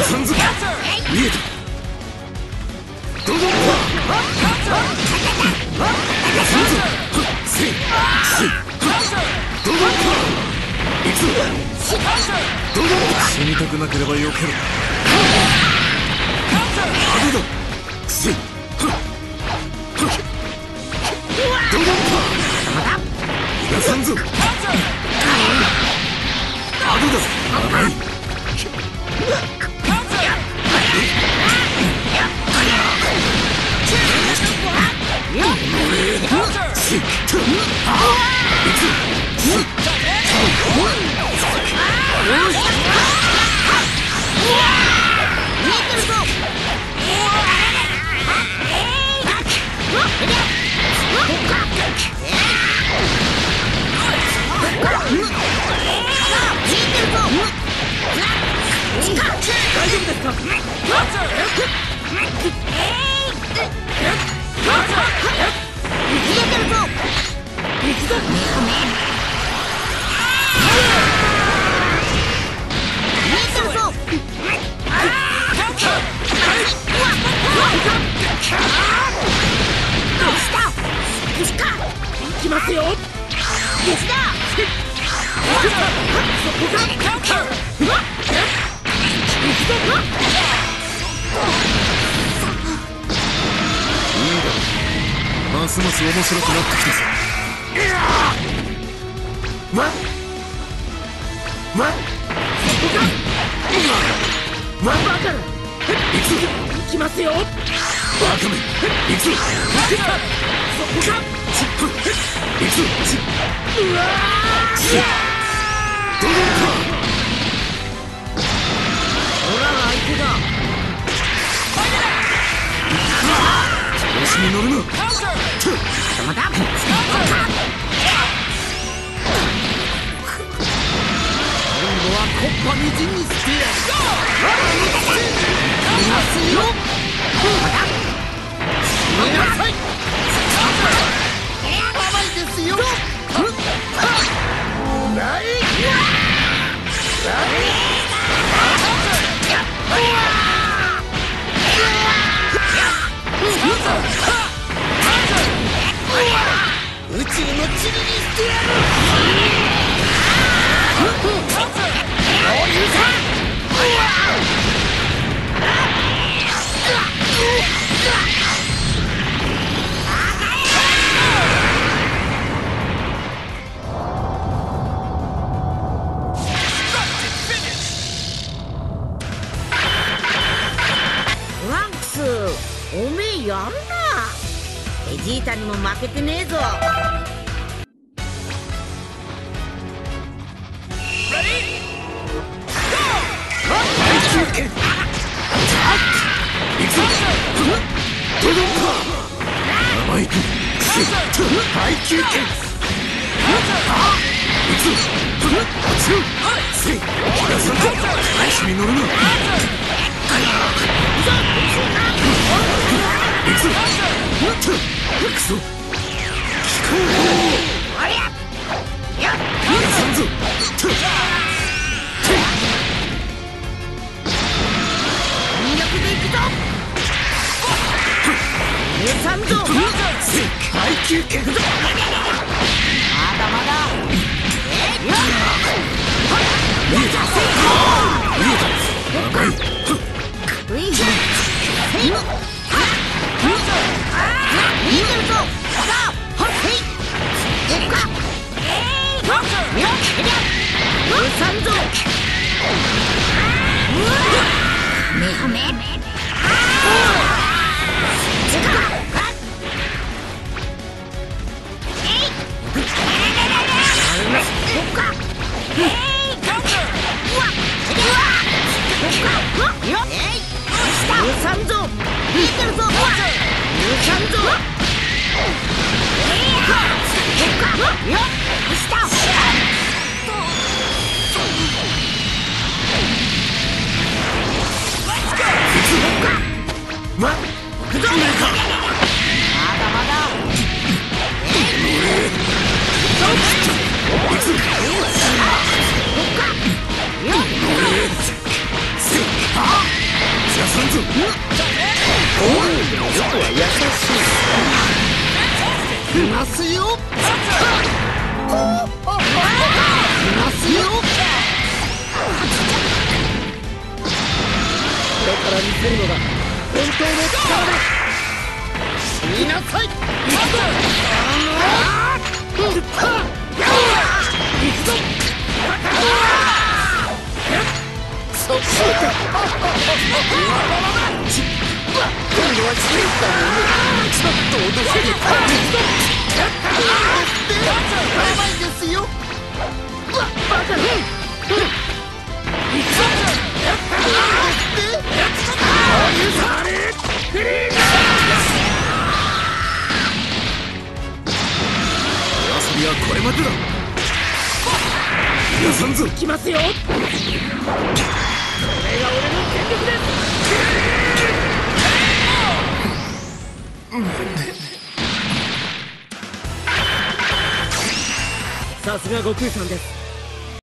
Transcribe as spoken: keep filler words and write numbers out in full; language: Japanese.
さんぞ。見えた。ドドンパー。逃がさんぞ。せいせいドドンパー。いくぞ。ドドンパー。死にたくなければ避けろ。派手だ。せいドドンパー。逃がさんぞ。派手だ。長い。大丈夫ですか？行きますよ。ますます面白くなってきたぞ。わっわっわっバカな。行くぞ。行きますよ。バカめ。行くぞ。そこか。行くぞ。うわー。ドロッパー。オラが相手だ。調子に乗るな。まだ。今度はコッパみじんにしてやる。いますよ。まだ。死になさい。甘いですよ。ない。宇宙の塵にしてやる。トランクス、おめえやるな。ベジータにも負けてねえぞ。 はっさんぞ。 おお、僕は優しい。いますよ。いますよ。これから見せるのが本当の力だ。死になさい。行くぞ。そっちか。今度はチーズだもんね。ちょっと脅せるか。やばいですよ。バカな。遊びはこれまでだ。皆さんぞ。行きますよ。これが俺の全力です。さすが悟空さんです。